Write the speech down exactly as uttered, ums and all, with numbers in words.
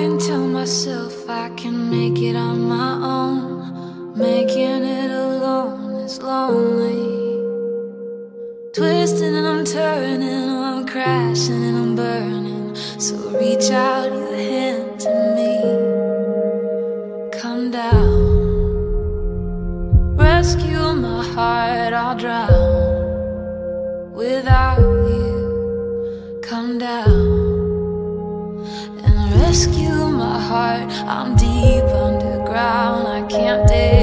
can tell myself I can make it on my own. Making it alone is lonely. Twisting and I'm turning, oh, I'm crashing and I'm burning. So reach out your hand to me. Come down, rescue my heart, I'll drown without you. Come down and rescue my heart. I'm deep underground, I can't dare